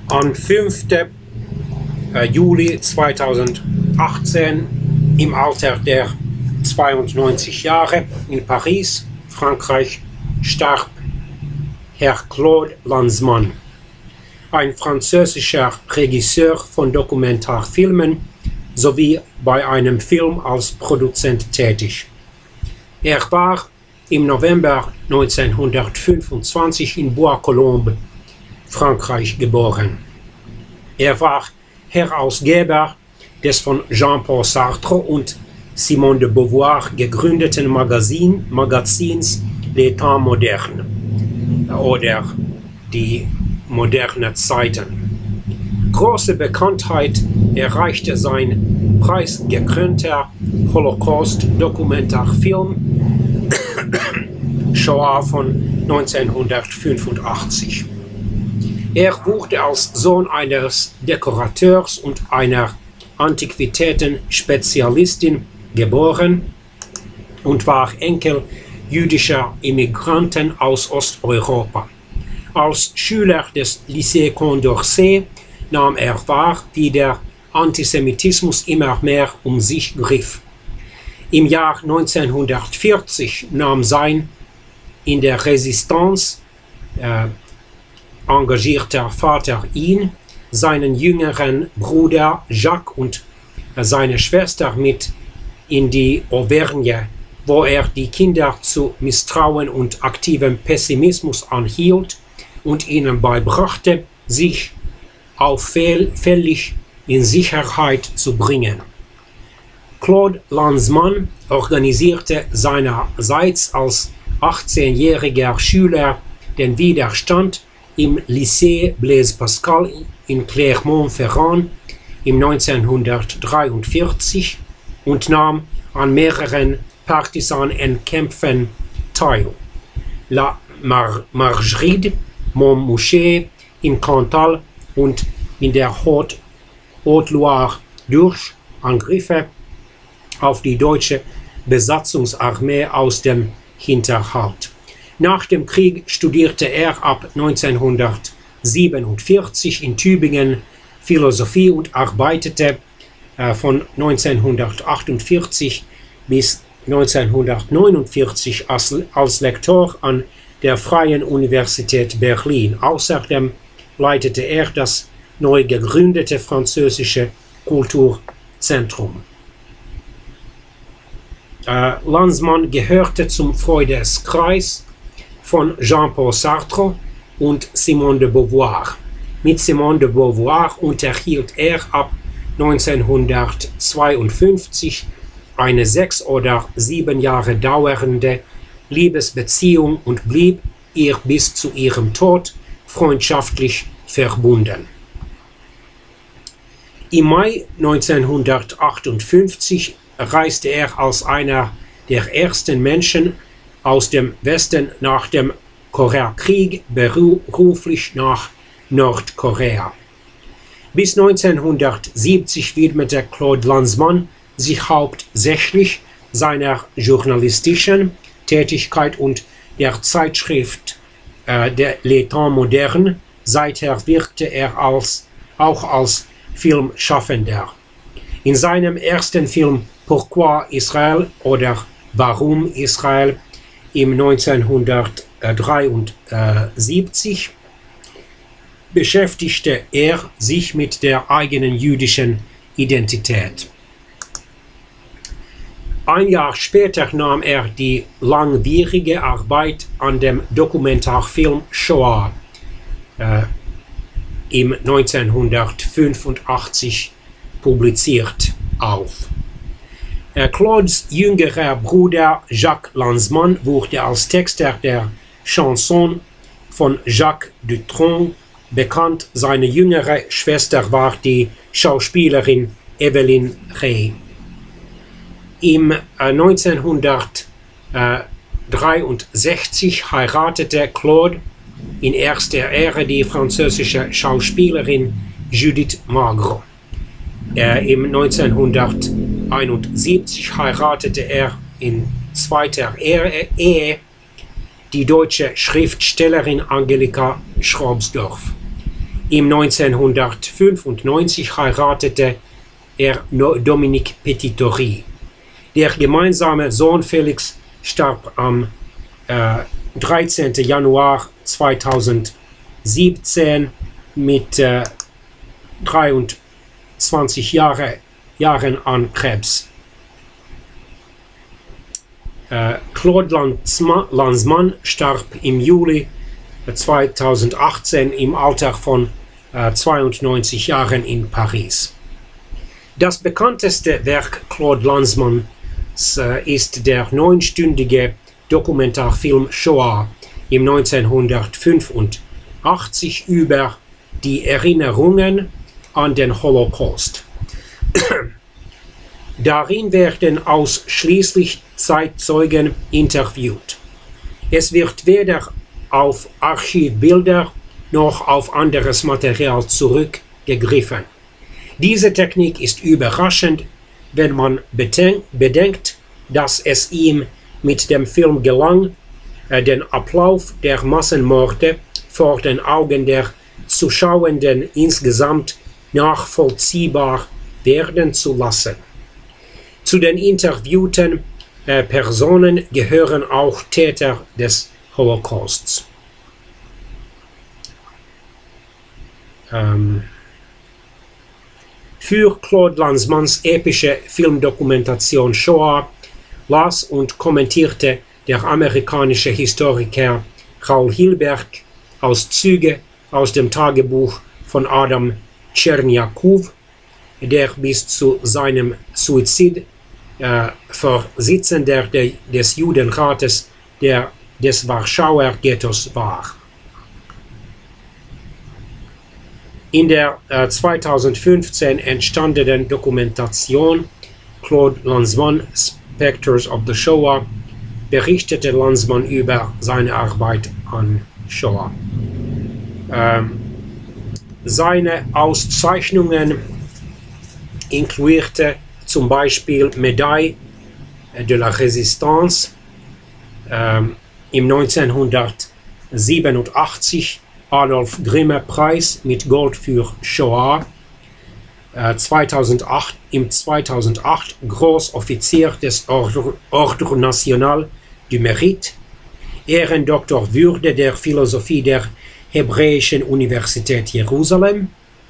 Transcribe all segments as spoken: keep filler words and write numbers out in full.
Am fünften Juli zweitausendachtzehn im Alter der zweiundneunzig Jahre in Paris, Frankreich, starb Herr Claude Lanzmann, ein französischer Regisseur von Dokumentarfilmen sowie bei einem Film als Produzent tätig. Er war im November neunzehnhundertfünfundzwanzig in Bois-Colombes, Frankreich, geboren. Er war Herausgeber des von Jean-Paul Sartre und Simone de Beauvoir gegründeten Magazin, Magazins L'État moderne oder die moderne Zeiten. Große Bekanntheit erreichte sein preisgekrönter Holocaust-Dokumentarfilm Shoah von neunzehnhundertfünfundachtzig. Er wurde als Sohn eines Dekorateurs und einer Antiquitäten-Spezialistin geboren und war Enkel jüdischer Immigranten aus Osteuropa. Als Schüler des Lycée Condorcet nahm er wahr, wie der Antisemitismus immer mehr um sich griff. Im Jahr neunzehnhundertvierzig nahm sein in der Resistance äh, engagierter Vater ihn, seinen jüngeren Bruder Jacques und seine Schwester mit in die Auvergne, wo er die Kinder zu Misstrauen und aktivem Pessimismus anhielt und ihnen beibrachte, sich auffällig in Sicherheit zu bringen. Claude Lanzmann organisierte seinerseits als achtzehnjähriger Schüler den Widerstand im Lycée Blaise Pascal in Clermont-Ferrand im neunzehnhundertdreiundvierzig und nahm an mehreren Partisanenkämpfen teil. La Mar Margeride, Montmouchet, im Cantal und in der Haute-Loire durch Angriffe auf die deutsche Besatzungsarmee aus dem Hinterhalt. Nach dem Krieg studierte er ab neunzehnhundertsiebenundvierzig in Tübingen Philosophie und arbeitete äh, von neunzehnhundertachtundvierzig bis neunzehnhundertneunundvierzig als, als Lektor an der Freien Universität Berlin. Außerdem leitete er das neu gegründete französische Kulturzentrum. Äh, Lanzmann gehörte zum Freundeskreis von Jean-Paul Sartre und Simone de Beauvoir. Mit Simone de Beauvoir unterhielt er ab neunzehnhundertzweiundfünfzig eine sechs oder sieben Jahre dauernde Liebesbeziehung und blieb ihr bis zu ihrem Tod freundschaftlich verbunden. Im Mai neunzehnhundertachtundfünfzig reiste er als einer der ersten Menschen aus dem Westen nach dem Koreakrieg beruflich nach Nordkorea. Bis neunzehnhundertsiebzig widmete Claude Lanzmann sich hauptsächlich seiner journalistischen Tätigkeit und der Zeitschrift äh, der L'État moderne. Seither wirkte er als, auch als Filmschaffender. In seinem ersten Film Pourquoi Israel oder Warum Israel im neunzehnhundertdreiundsiebzig beschäftigte er sich mit der eigenen jüdischen Identität. Ein Jahr später nahm er die langwierige Arbeit an dem Dokumentarfilm Shoah äh, im neunzehnhundertfünfundachtzig publiziert auf. Äh, Claudes jüngerer Bruder Jacques Lanzmann wurde als Texter der Chanson von Jacques Dutronc bekannt. Seine jüngere Schwester war die Schauspielerin Evelyn Rey. Im äh, neunzehnhundertdreiundsechzig heiratete Claude in erster Ehe die französische Schauspielerin Judith Magro. Äh, Im neunzehnhunderteinundsiebzig heiratete er in zweiter Ehe, Ehe die deutsche Schriftstellerin Angelika Schrobsdorf. Im neunzehnhundertfünfundneunzig heiratete er Dominique Petitory. Der gemeinsame Sohn Felix starb am äh, dreizehnten Januar zweitausendsiebzehn mit äh, dreiundzwanzig Jahre, Jahren an Krebs. Äh, Claude Lanzmann starb im Juli zweitausendachtzehn im Alter von äh, zweiundneunzig Jahren in Paris. Das bekannteste Werk Claude Lanzmanns äh, ist der neunstündige Dokumentarfilm Shoah im neunzehnhundertfünfundachtzig über die Erinnerungen an den Holocaust. Darin werden ausschließlich Zeitzeugen interviewt. Es wird weder auf Archivbilder noch auf anderes Material zurückgegriffen. Diese Technik ist überraschend, wenn man bedenkt, dass es ihm mit dem Film gelang, den Ablauf der Massenmorde vor den Augen der Zuschauenden insgesamt nachvollziehbar werden zu lassen. Zu den interviewten äh, Personen gehören auch Täter des Holocausts. Ähm, für Claude Lanzmanns epische Filmdokumentation Shoah las und kommentierte der amerikanische Historiker Raoul Hilberg Auszüge aus dem Tagebuch von Adam Tschernjakow, der bis zu seinem Suizid äh, Vorsitzender de, des Judenrates der, des Warschauer Ghettos war. In der äh, zweitausendfünfzehn entstandenen Dokumentation Claude Lanzmann Spectres of the Shoah berichtete Lanzmann über seine Arbeit an Shoah. Ähm, seine Auszeichnungen inkludierte zum Beispiel Medaille de la Résistance ähm, im neunzehnhundertsiebenundachtzig Adolf Grimme Preis mit Gold für Shoah, äh, zweitausendacht, im zweitausendacht Großoffizier des Ordre, Ordre National du Mérite, Ehrendoktorwürde der Philosophie der Hebräischen Universität Jerusalem,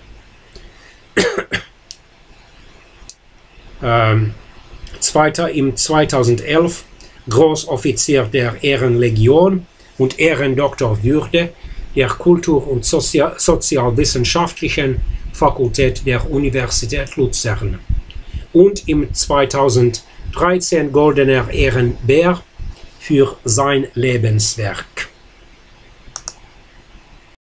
ähm, zweiter, im zweitausendelf Großoffizier der Ehrenlegion und Ehrendoktorwürde der Kultur- und Sozial Sozialwissenschaftlichen Fakultät der Universität Luzern und im zweitausenddreizehn Goldener Ehrenbär für sein Lebenswerk.